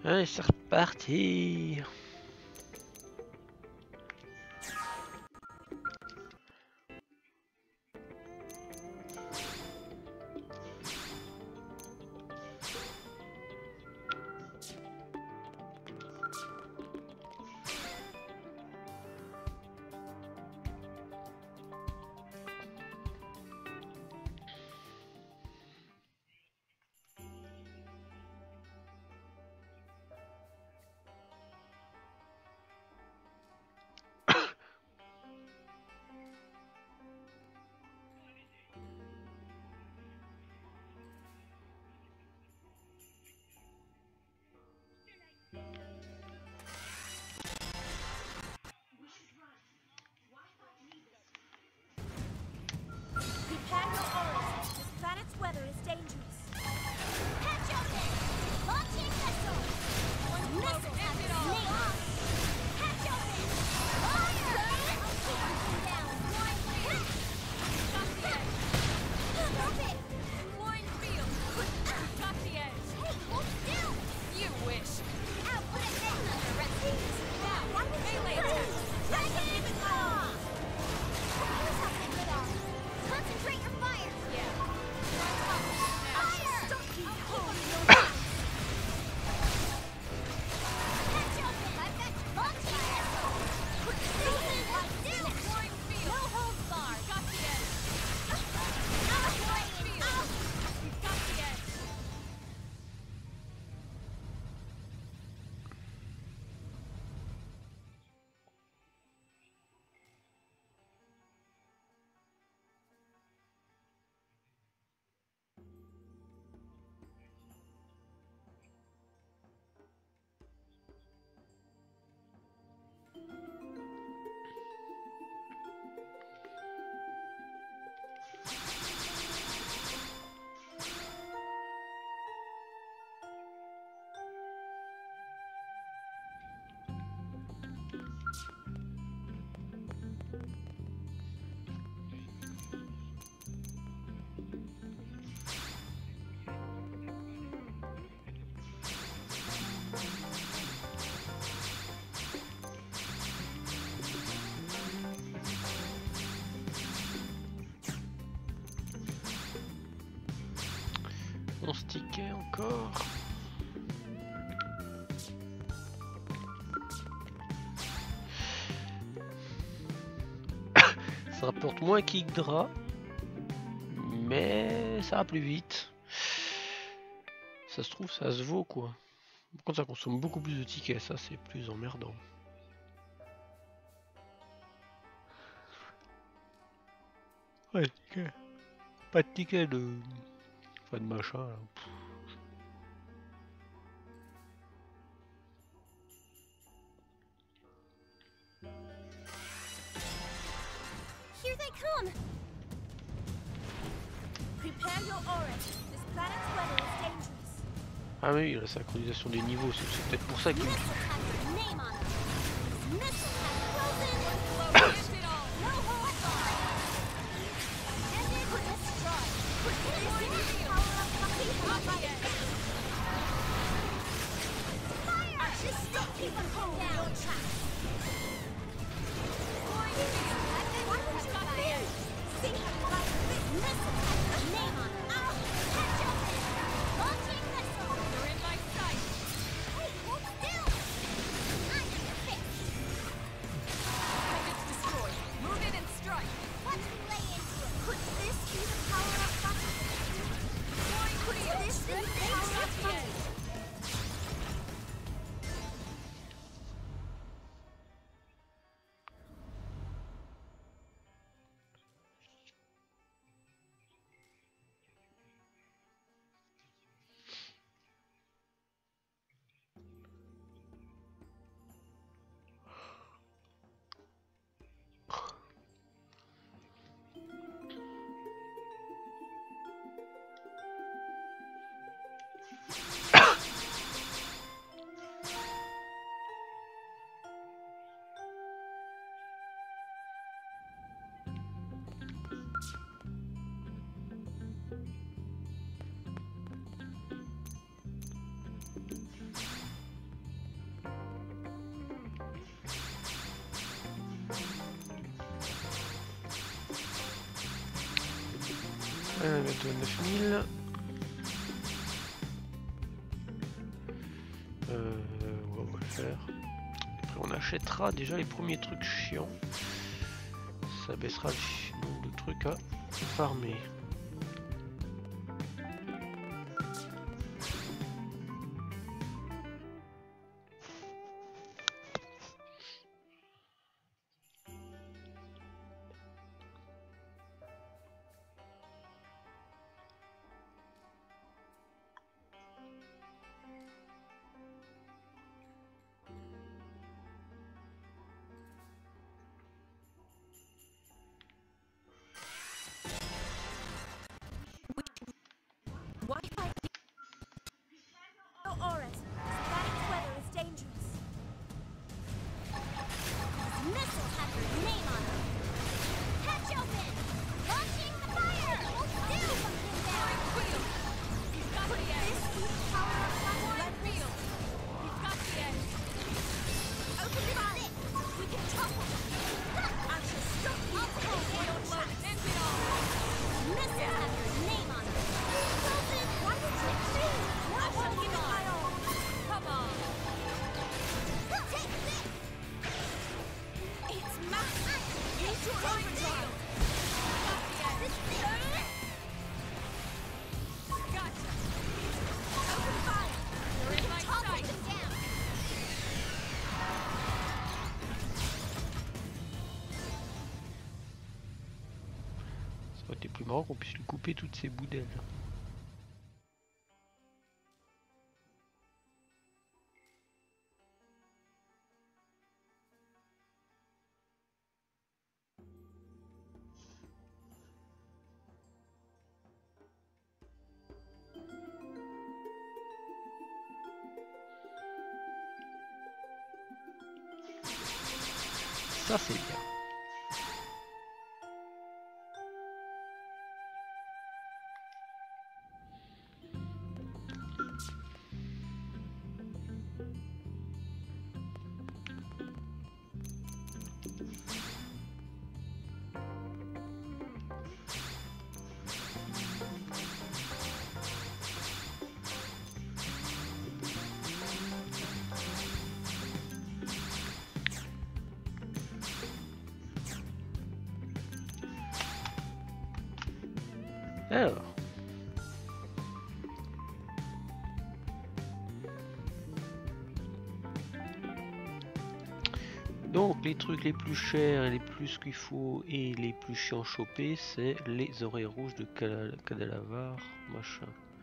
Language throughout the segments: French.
Allez, c'est reparti. Prepare your auras. This planet's weather is dangerous. Catch up there! Launching missile! One missile has its name on it. Catch up there! Fire! I'll keep you down. One hit! Got the edge. Stop it! Flying field. Got the edge. Hey, hold still! You wish. Out, put it down under rest. Now, melee attack. Dragon Claw! Here's something good on. Concentrate your fire! Yeah. Fire! Stop you! Catch up! I've got you. Launching missile! No holds barred! Got the edge! Flying field! Got the edge! On se ticket encore. Ça rapporte moins qu'Yggdra, mais ça va plus vite. Ça se trouve, ça se vaut quoi. Par contre, ça consomme beaucoup plus de tickets, ça c'est plus emmerdant. Ouais, ticket. Pas de ticket de. Pas de machin. Là. Here they come! Prepare your auras. This planet's weather is dangerous. Ah oui, la synchronisation des niveaux, c'est peut-être pour ça qu'il. Missile has your name on it. This missile has frozen. No holds barred. Ended with a strike. This is power of fire. Fire! Just stop people from down. Why would you fail? See how this missile has your name on it. Catch up there. Launching missile. You're in my sight. Hey, hold still. I know your fix. Target's destroyed. Move in and strike. What to lay into it? Could this be the power of fire? Could this be the power of fire? On va mettre 9000. On va le faire. Après on achètera déjà les premiers trucs chiants. Ça baissera le nombre de trucs à farmer. Wi-Fi. Oh, Oris, static weather is dangerous. These missiles have your name on them. Hatch open! Launching the fire! Do something there! He's got the edge. This power of fire field. He's got the edge. Open the fire. We can topple. I shall stop you. I'll take your load. End it all. Missiles have your name on them. Wilson, why did you choose? I shall give it my all. Come on. Take this. It's massive. Use your overdrive. Gotcha. Open fire. You're in my sight. Them down. Ça aurait été plus marrant qu'on puisse lui couper toutes ces bouts d'ailes. Ça c'est bien. Alors. Donc les trucs les plus chers et les plus qu'il faut et les plus chiants à choper, c'est les oreilles rouges de Cadalavar, machin.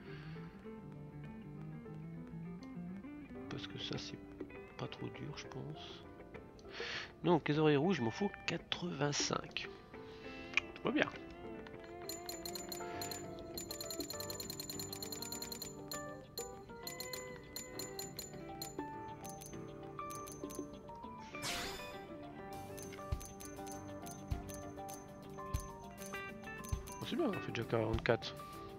Parce que ça c'est pas trop dur je pense. Donc les oreilles rouges il m'en faut 85. Tout va bien. C'est bien, on fait déjà 44.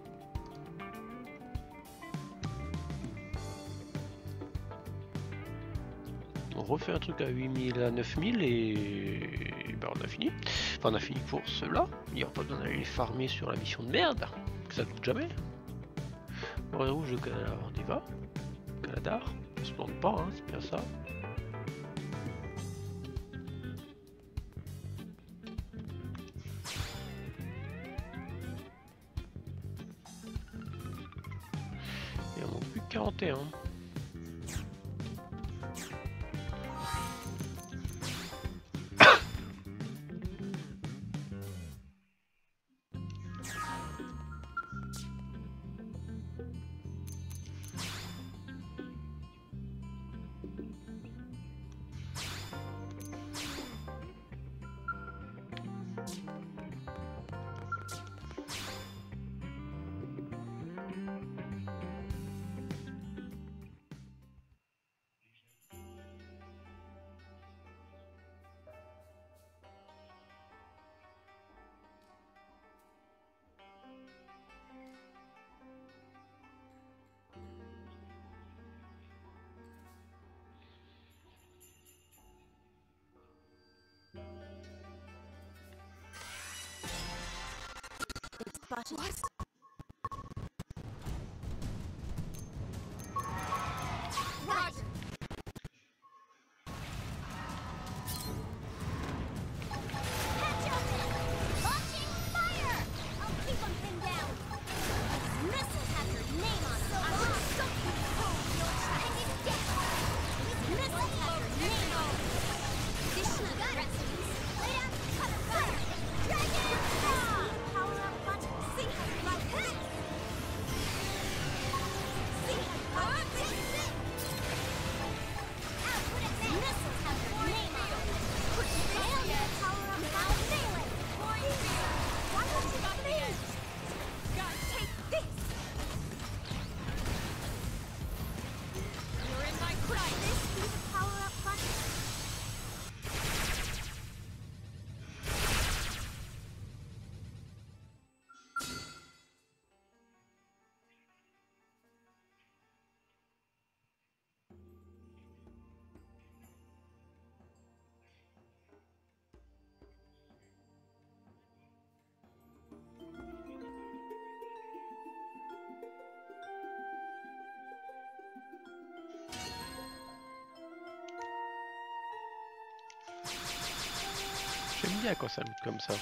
On refait un truc à 8000, à 9000 et ben on a fini. Enfin on a fini pour cela. Il n'y aura pas besoin d'aller les farmer sur la mission de merde, que ça coûte jamais. Oreille rouge de Caladar, on y va. Caladar, on se plante pas, hein, c'est bien ça. Et on manque plus que 41. cautious. Roger. Catch open! Launching fire! I'll keep them pinned down. These missiles have your name on them. I will soak you cold, your Chinese death. These missiles have your name on them. Additional recipes. Lay down cover fire. Dragon! Power up button. See how you like this. See how you like this. Missiles have your name on them. Put your failure power up now. Melee. Why don't you please? Gotta take this. You're in my grasp. This be the power up button. J'aime bien quand ça loot comme ça.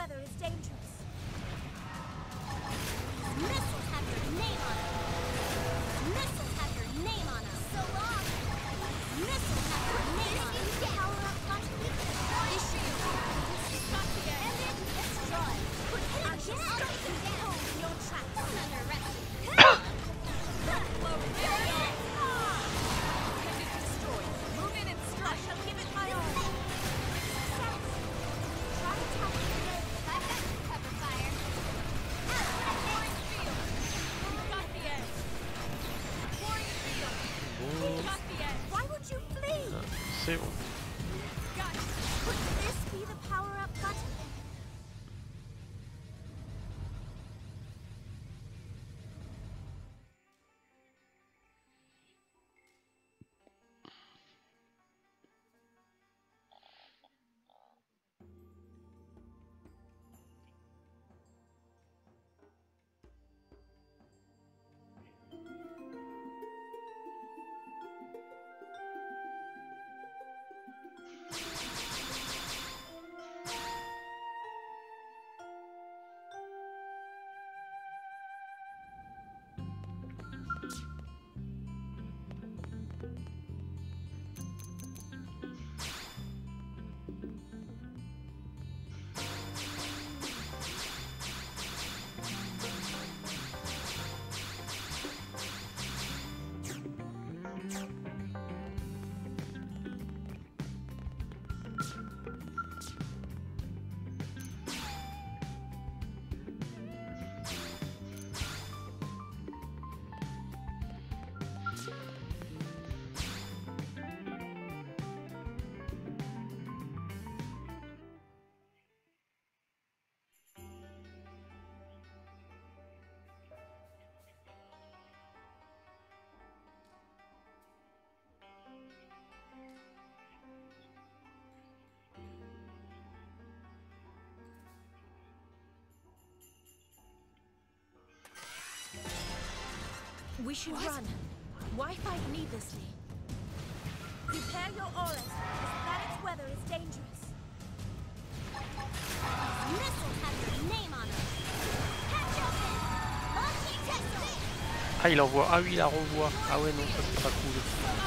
weather is dangerous. Missiles have your name on them. Missiles have your name on them. So long. Missiles have your name on them. Power up contribute to the shield. Ended. Destroy. Put it again. Stop them down in your tracks. Another rest. Destroyed. Move in and strike. I shall give it my all. Try to tap it again. I've got some cover fire. Pouring field. We've got the edge. Pouring field. We've got the edge. Why would you flee? C'est bon. Got it. Could this be the power-up button? We should run. Why fight needlessly? Prepare your auras. This planet's weather is dangerous. These missiles have your name on them. Catch up in. Launching test. Ah, il envoie. Ah oui, il la renvoie. Ah ouais, non, ça c'est pas cool.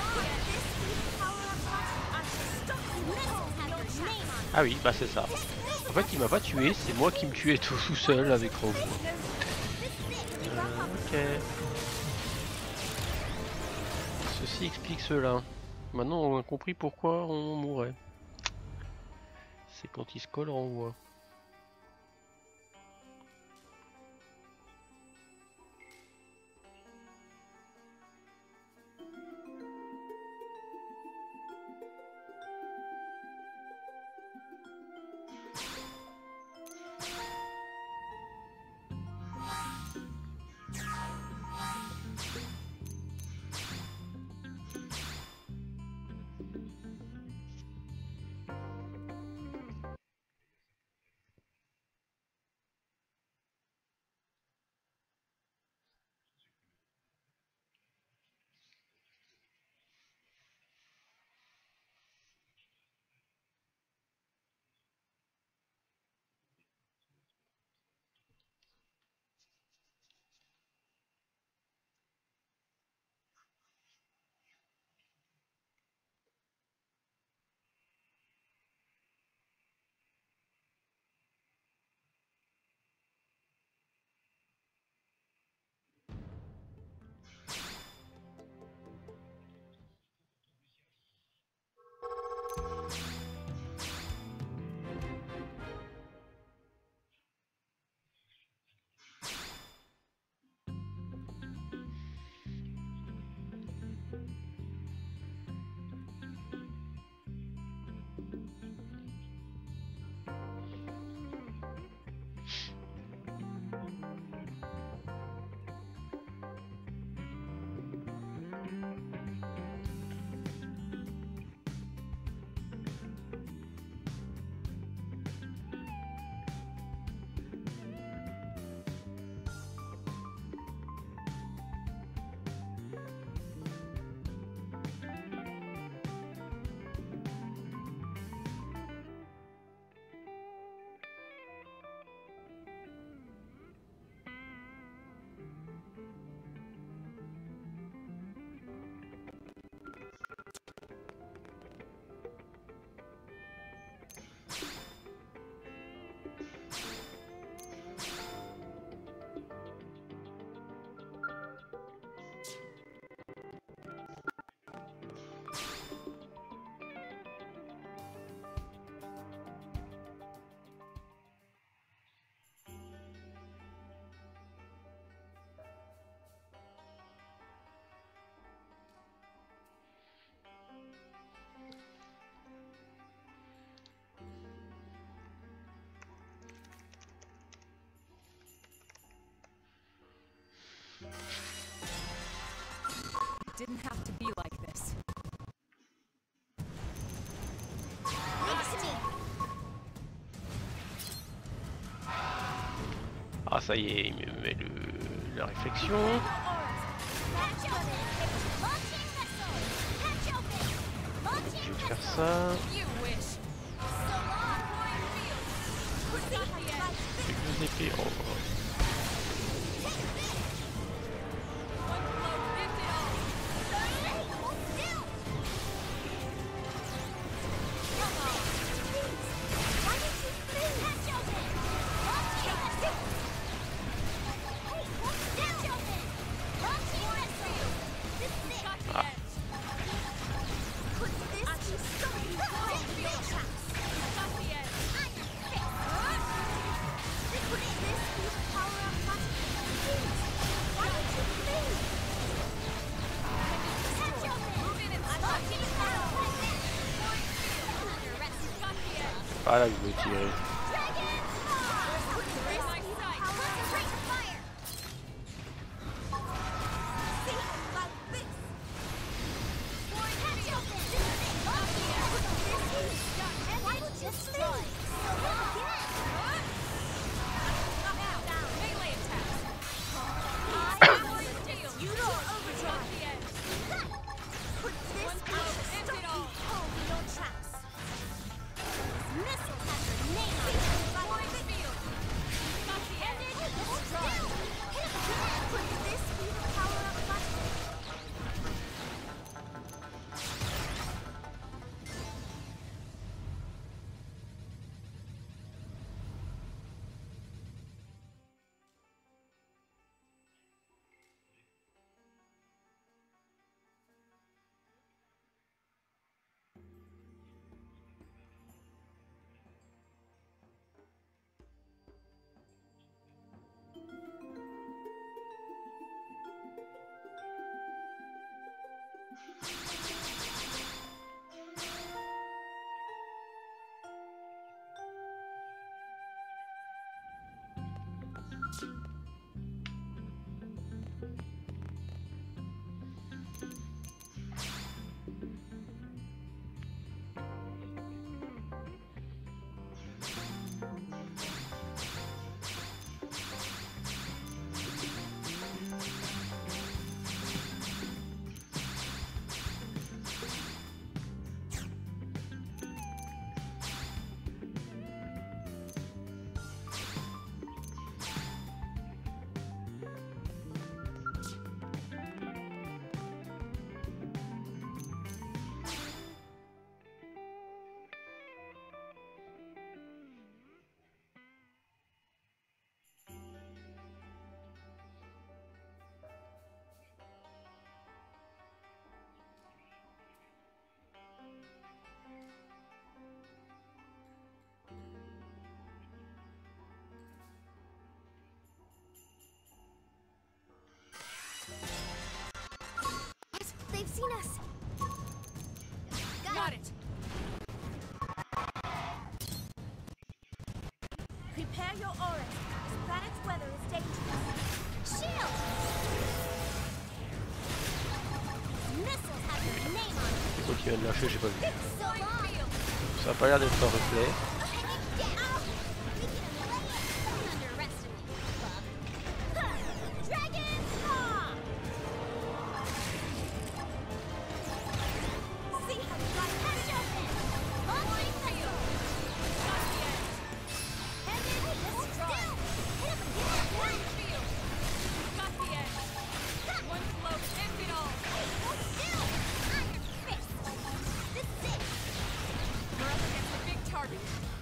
Ah oui, bah c'est ça. En fait, il m'a pas tué, c'est moi qui me tuais tout seul avec renvoi. Ok. Ceci explique cela. Maintenant, on a compris pourquoi on mourait. C'est quand il se colle renvoi. didn't have to be like this. Ah ça y est, il me met la réflexion. Je vais faire ça. Avec 2 épées. Oh. Ah là, je vais tirer. They've seen us. Got it. Prepare your auras. This planet's weather is dangerous. Shield! Missiles have your name on it. C'est quoi qui vient de lâcher, j'ai pas vu. So long. Ça a pas l'air d'être un replay. Target.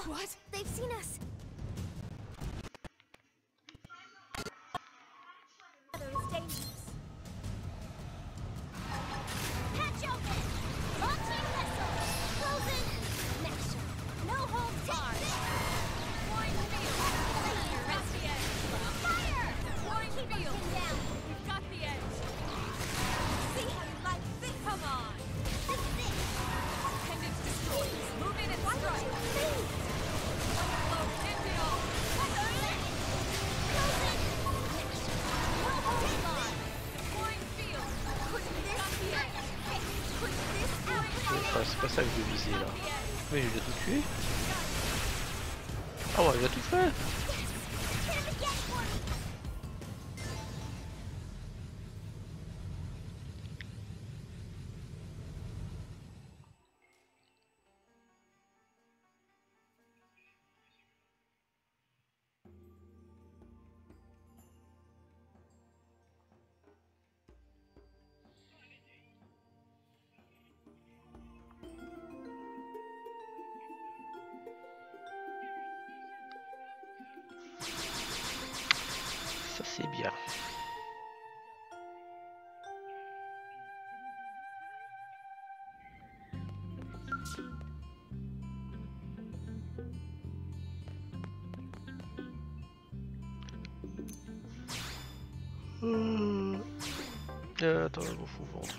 What? They've seen us. Weather is dangerous. Catch open! Launching missile! Frozen! Next shot. No holds barred. Warring field. Press the edge. Fire! Warring field. Down. We've got the edge. See how you like this? Come on. This is it. Pendant destroyed. Move in and strike. Load, end it all. Frozen! Next shot. No holds barred. Warring field. Push this out. Push this out. C'est pas ça que je veux viser là. Mais il a tout tué. Ah ouais, il a tout fait. Hit him again for me. Ça c'est bien. Attends, il faut vendre.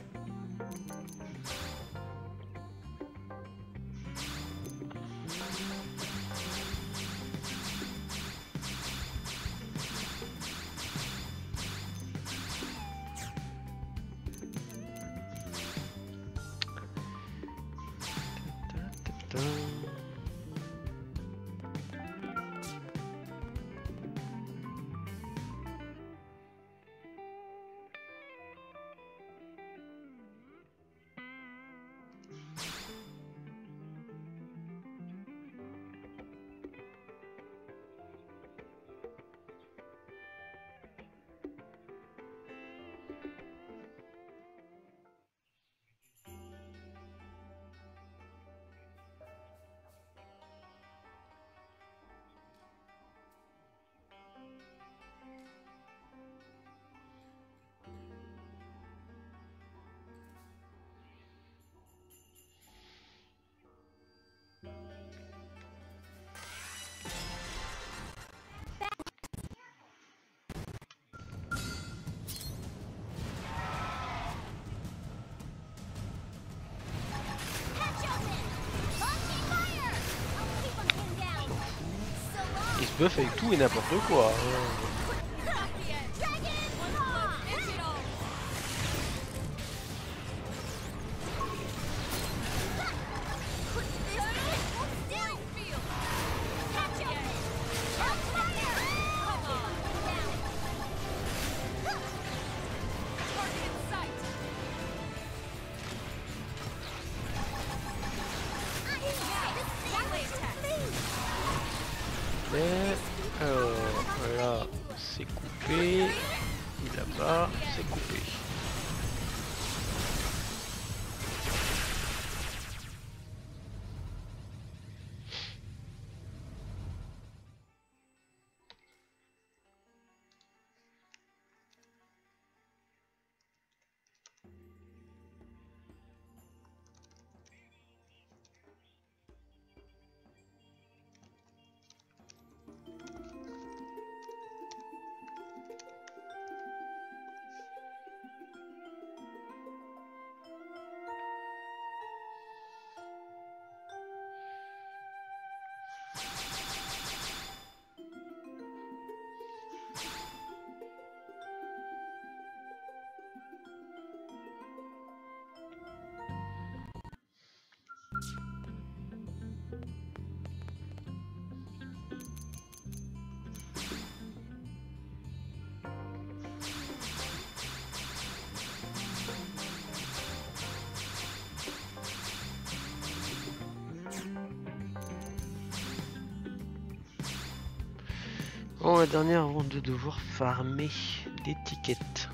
Catch open! Launching fire! I'll keep him pinned down. So long. Il se buff avec tout et n'importe quoi. Dragon Claw! End it all. Push this out. Still field. Catch open! On fire! Come on. Down. Target in sight. Melee attack. Mais alors là c'est coupé. Et là-bas c'est coupé. Bon, la dernière avant de devoir farmer l'étiquette.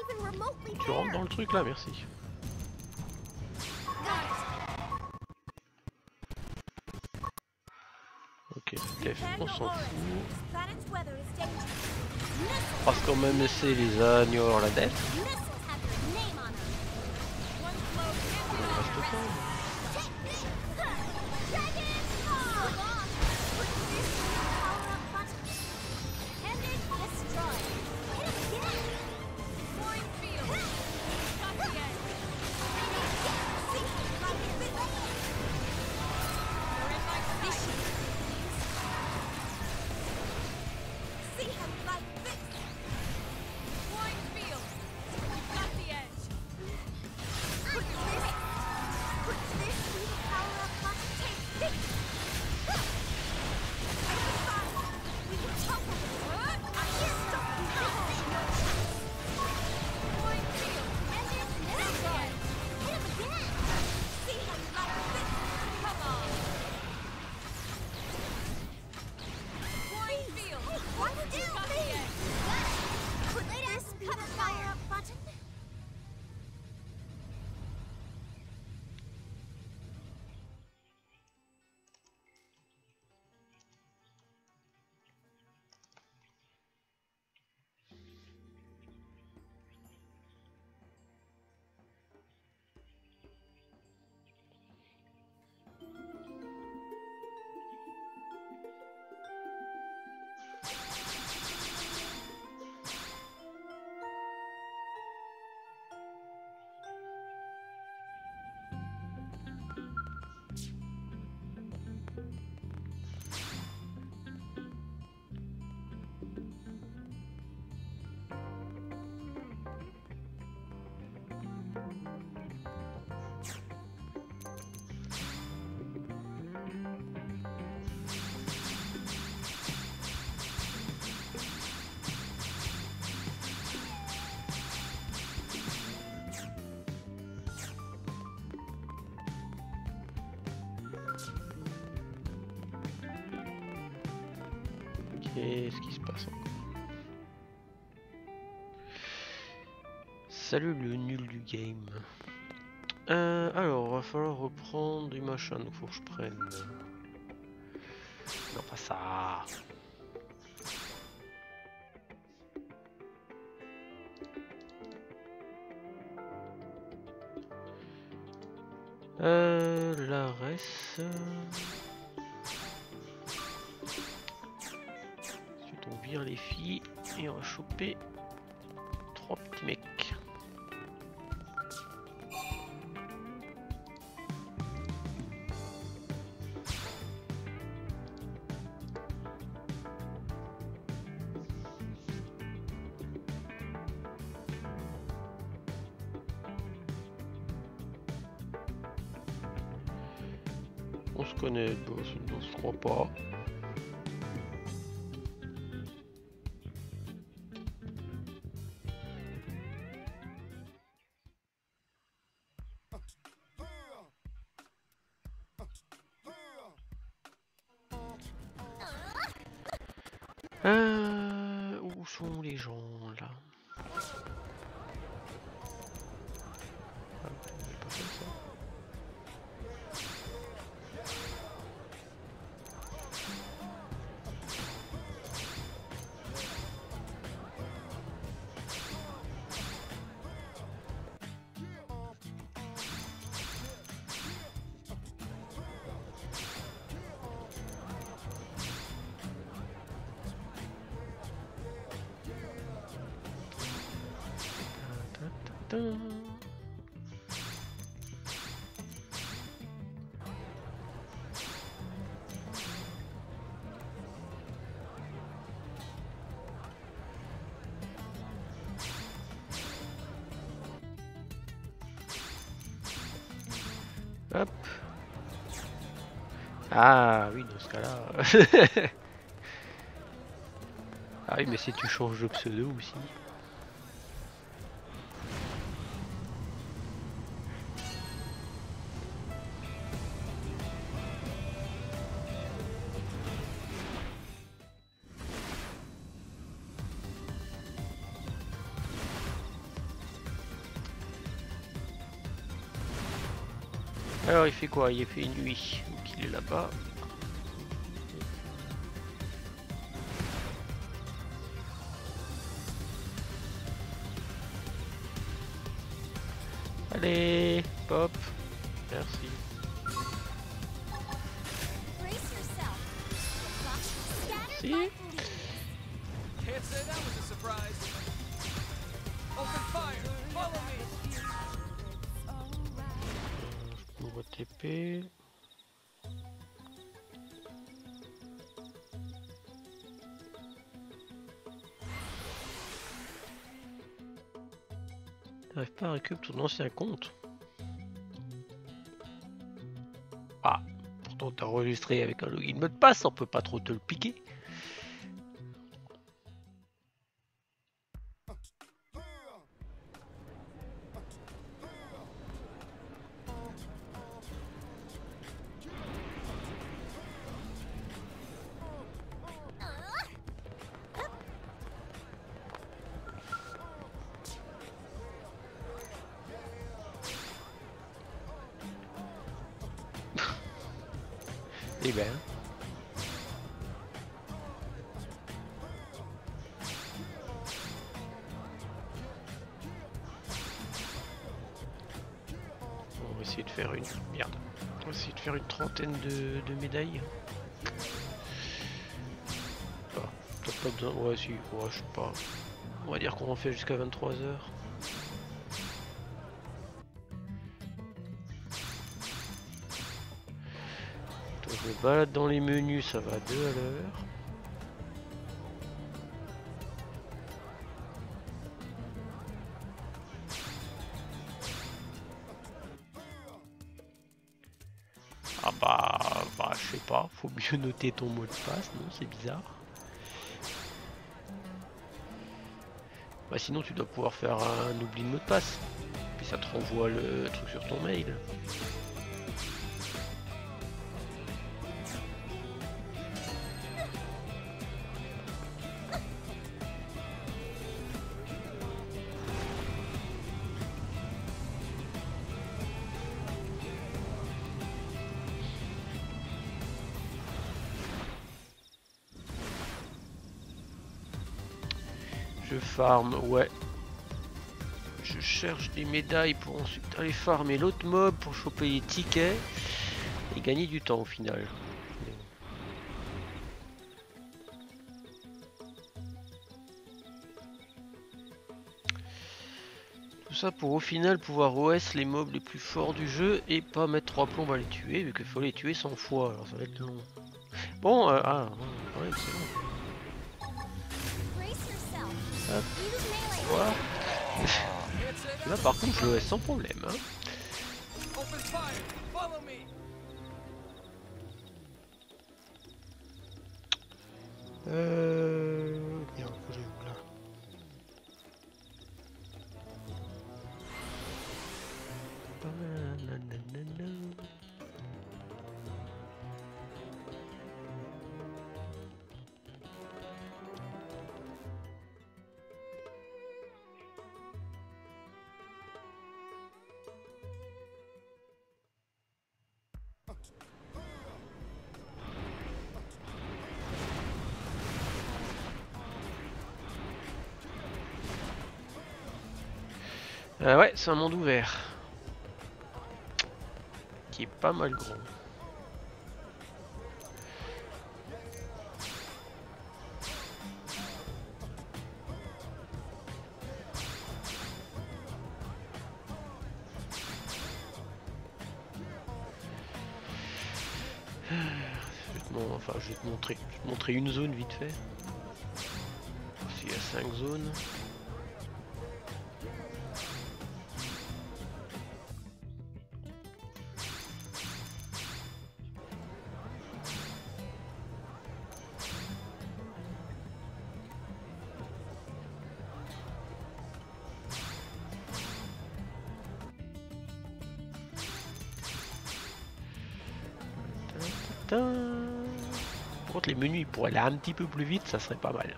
even remotely Tu rentres fair. dans le truc là, merci. Ok, F, on s'en fout. This planet's weather is dangerous. Missiles, On passe quand même essayer les agneaux la dette. missiles have your name on them. One blow Il can reste pas. Take this! Dragon Claw! Put this power-up button. Pendant destroy. Hit him again! Flying field! Got the edge! See how you like this? You're in my sight! See how you like this? Flying field! We've got the edge! Put this through the power-up button. Take this! We can help him. I can't stop you. Flying field! And it's destroy! Hit him again! See how you like this? Come on! Flying field! Hey, what do you mean? Put this through the power-up button. Qu'est-ce qui se passe encore? Salut le nul du game. Alors, va falloir reprendre du machin, donc faut que je prenne. Non, pas ça. La res. Ensuite, on vire les filles et on va choper 3 petits mecs. On se connaît, on se croit pas. Où sont les gens là? Ah, j'ai pas fait ça. Hop. Ah oui, dans ce cas-là. Ah oui, mais si tu changes de pseudo aussi. Alors il fait quoi? Il fait nuit, donc il est là-bas. Allez, pop. Merci. Brace yourself. Scattered Si. by fleas. Can't say that was a surprise. Open fire! Follow me! Nouveau TP. T'arrives pas à récupérer ton ancien compte? Ah, pourtant t'as enregistré avec un login mot de passe, on peut pas trop te le piquer. Eh ben. On va essayer de faire une... Merde. On va essayer de faire une trentaine de médailles. Ah, peut-être pas besoin... Ouais, si. Ouais, je sais pas. On va dire qu'on en fait jusqu'à 23 h. Je me balade dans les menus, ça va à 2 à l'heure. Ah bah je sais pas, faut mieux noter ton mot de passe, non c'est bizarre. Bah sinon tu dois pouvoir faire un oubli de mot de passe, puis ça te renvoie le truc sur ton mail. Je farm, ouais. Je cherche des médailles pour ensuite aller farmer l'autre mob pour choper les tickets et gagner du temps au final. Tout ça pour au final pouvoir OS les mobs les plus forts du jeu et pas mettre 3 plombes à les tuer vu qu'il faut les tuer 100 fois, alors ça va être long. Bon, ouais, c'est bon. Brace yourself. Hop. Use melee. Voilà. Can't say that Là par contre je l'OS sans problème. Hein. Open fire! Follow me! Merde, faut que j'aille où, là. Nanana. Ouais, c'est un monde ouvert. Qui est pas mal gros. Je vais te montrer une zone vite fait. Il y a 5 zones. Par contre les menus ils pourraient aller un petit peu plus vite, ça serait pas mal.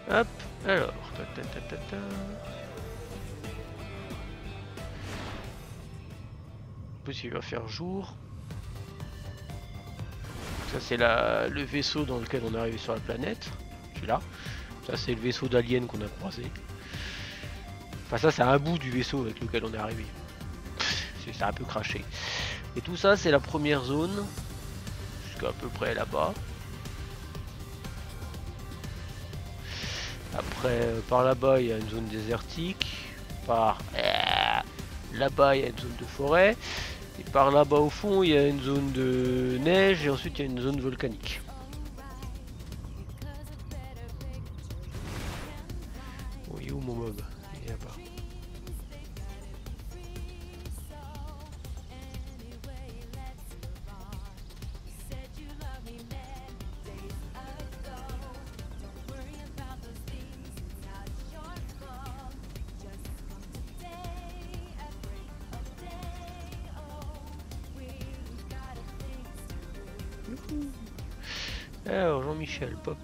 Hop, alors, ta ta ta ta ta. En plus, il va faire jour. Ça, c'est le vaisseau dans lequel on est arrivé sur la planète. Celui-là. Ça, c'est le vaisseau d'alien qu'on a croisé. Enfin, ça, c'est un bout du vaisseau avec lequel on est arrivé. C'est un peu craché. Et tout ça, c'est la première zone. Jusqu'à peu près là-bas. Après, par là-bas, il y a une zone désertique. Par là-bas, il y a une zone de forêt. Et par là-bas, au fond, il y a une zone de neige. Et ensuite, il y a une zone volcanique. Oh, il est où mon mob? Il est là-bas. Alors Jean-Michel, pop.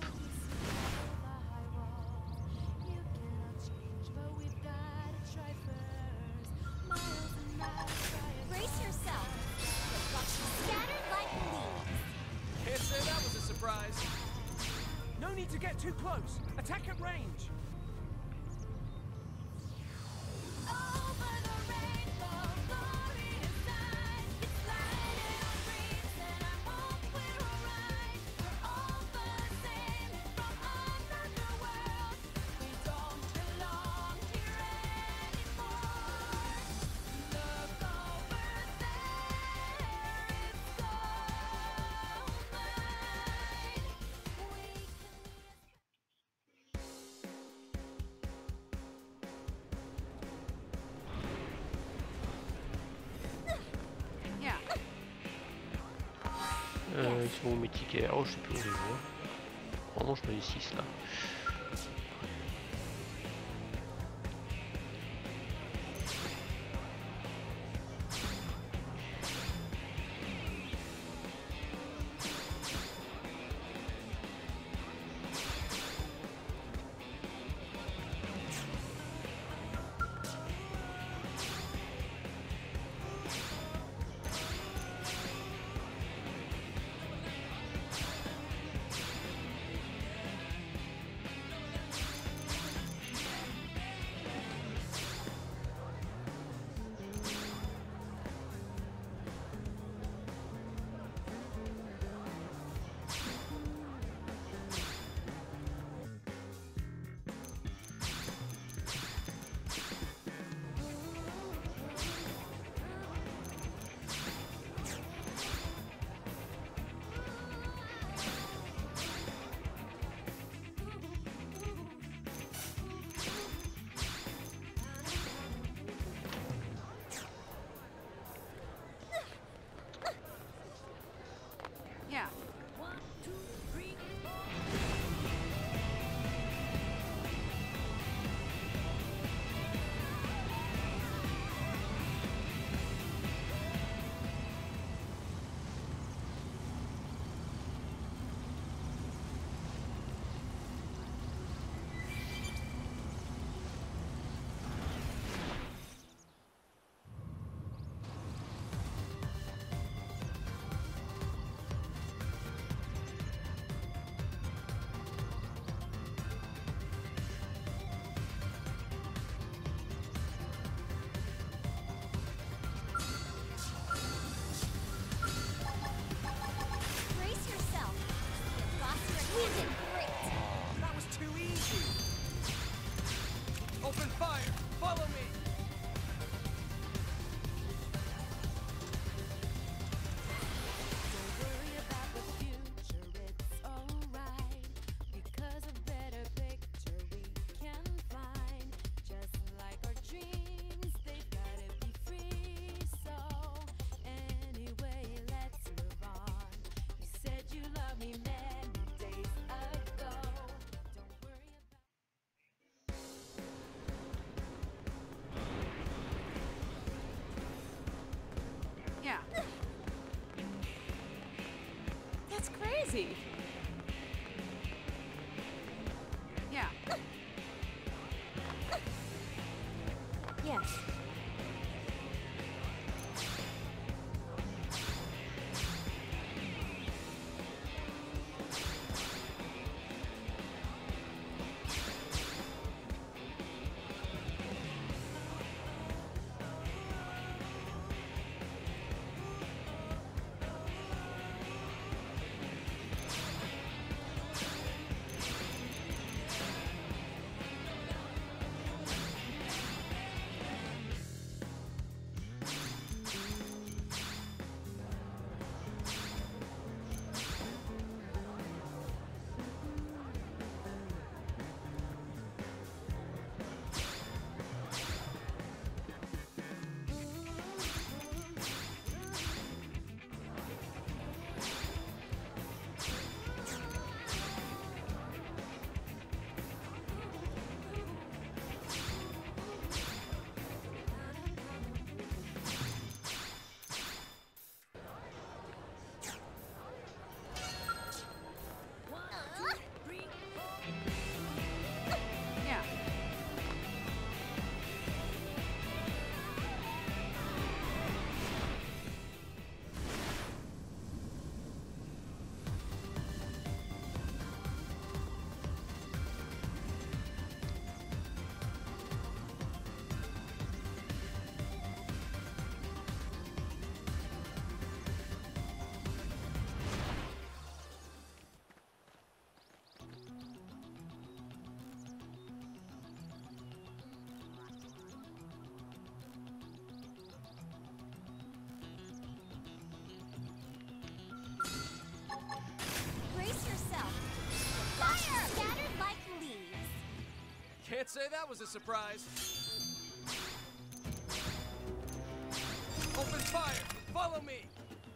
Brace yourself. They've got you scattered like leaves. Can't say that was a surprise. No need to get too close. Attack at range. Over the rainbow, glorious sight. It's lighting our dreams, and I hope we're alright. We're all the same from another world. We don't belong here anymore. Look over there, it's gold mine. We can Yeah. Ils sont où mes tickets? Oh, je sais plus où je les vois. Vraiment, je mets les 6 là. Yeah. brace yourself. You've got your we did great. That was too easy. Open fire. Follow me. Don't worry about the future, it's alright. Because a better picture we can find. Just like our dreams, they've gotta be free. So, anyway, let's move on. You said you loved me many days ago. Don't worry about. Yeah. That's crazy. Yeah. say that was a surprise. Open fire! Follow me!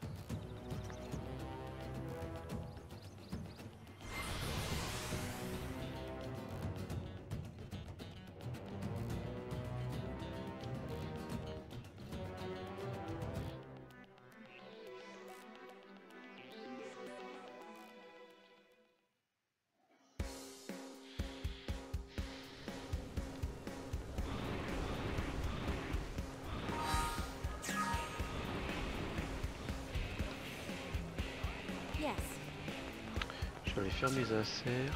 Yes. Je vais aller faire mes inserts.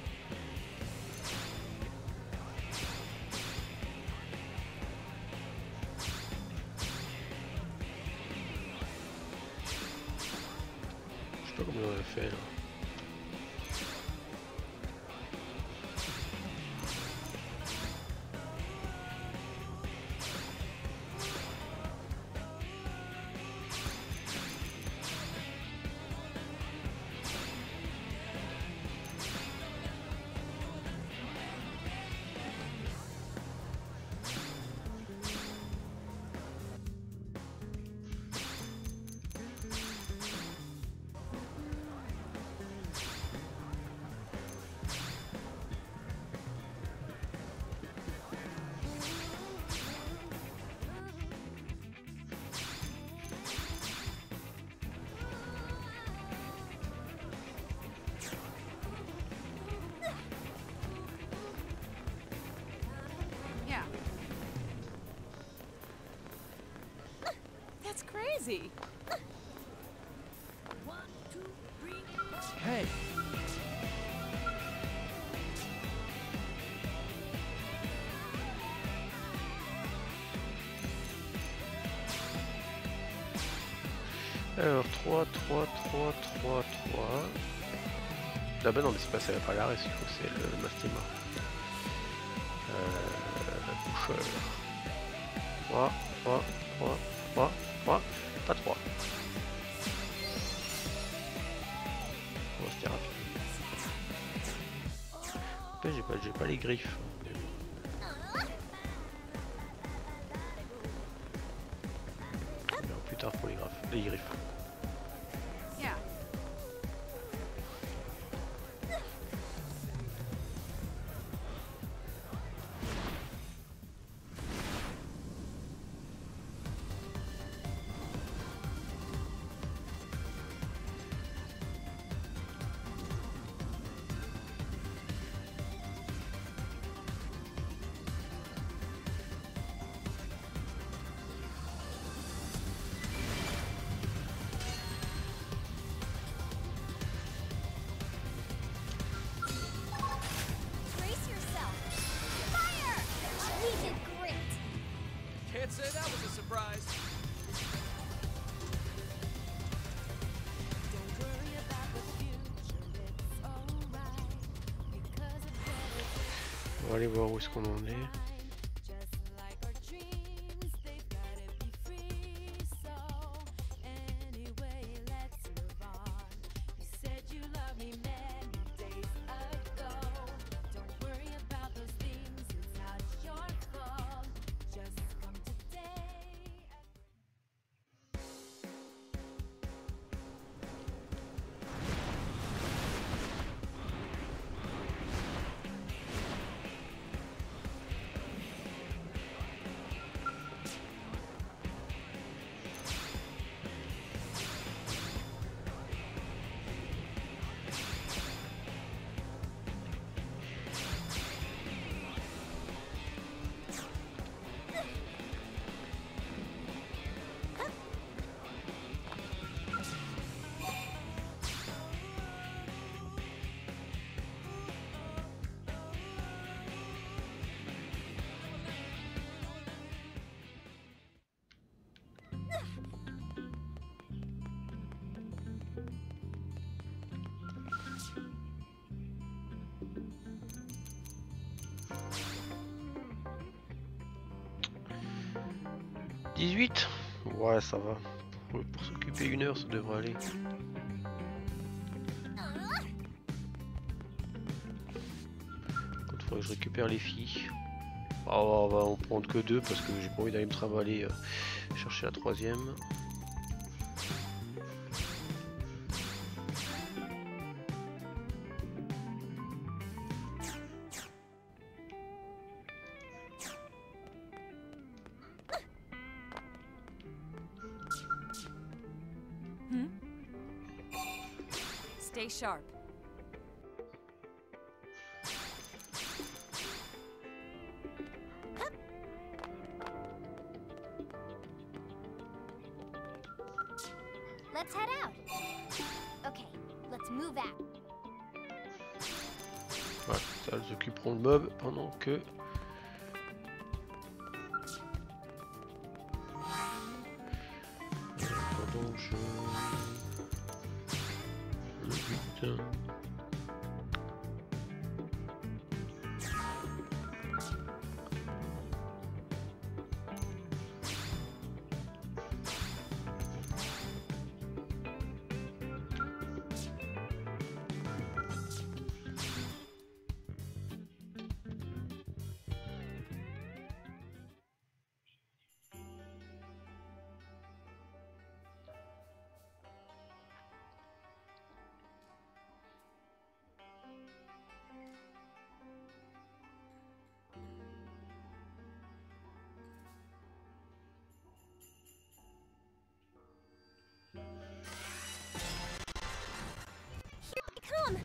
Je sais pas comment on a fait là. Yeah. That's crazy. Hey! Alors 3, 3, 3, 3, 3. Ah bah non mais c'est pas ça, pas l'arrêt, il faut que c'est le Mastima. Boucheur. 3, 3, 3, 3, 3, pas 3. Bon, c'était rapide. Après, j'ai pas les griffes. Non, plus tard pour les griffes. Yeah. Brace yourself. Fire! We did great. Can't say that was a surprise. Don't worry about the future, it's alright. Because of better On va aller voir où est-ce qu'on en est. just like our dreams, they've gotta be free. So anyway, let's move on. You said you loved me many days ago. Don't worry about those things, it's not your fault. Just come today. « 18 » Ouais, ça va. Pour s'occuper 1 heure, ça devrait aller. Contre Faudrait que je récupère les filles. Ah, on va en prendre que 2 parce que j'ai pas envie d'aller me travailler chercher la 3ème. Stay sharp. Let's head out. Okay, let's move out. Voilà, ça, elles occuperont le mob pendant que... pendant que je... le but... Come.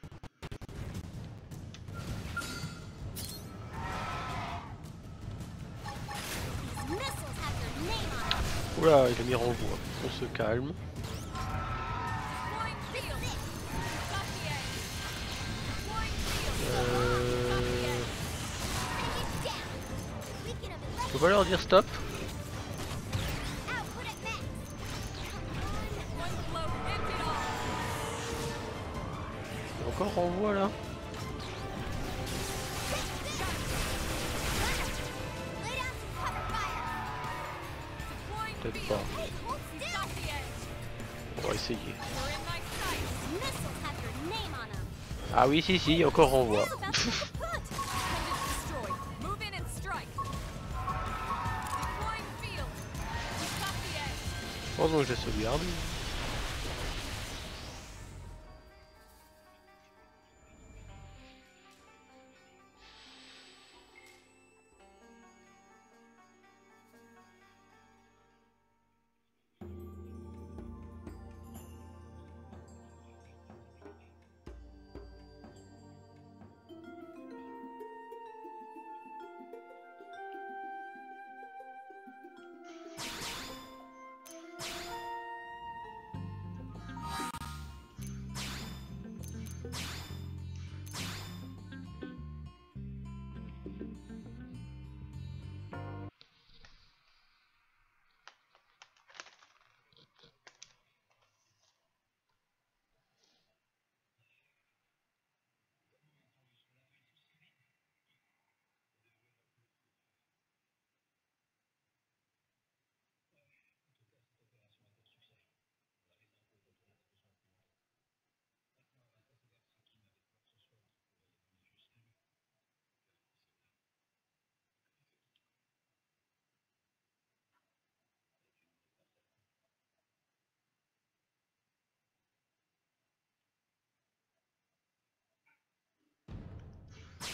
These missiles have your name on them. Oula, il a mis renvoi. On se calme. Deploying field. Got the edge. Deploying field. Bring it down. Beacon of Je peux pas leur dire stop. output at max. One blow ripped it off. Il y a encore renvoi là. Lay down some cover fire. Deploying Peut-être field. pas. Hey, hold still. Got the edge. On va essayer. We're in my sight. Missiles have your name on them. Ah oui, si, si, il y a encore renvoi. About to kaput. Target destroyed. Move in and strike. Deploying field. We've got the edge. Heureusement que je la sauvegarde.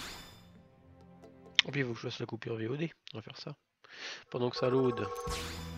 Et puis il faut que je fasse la coupure VOD. On va faire ça. Pendant que ça load.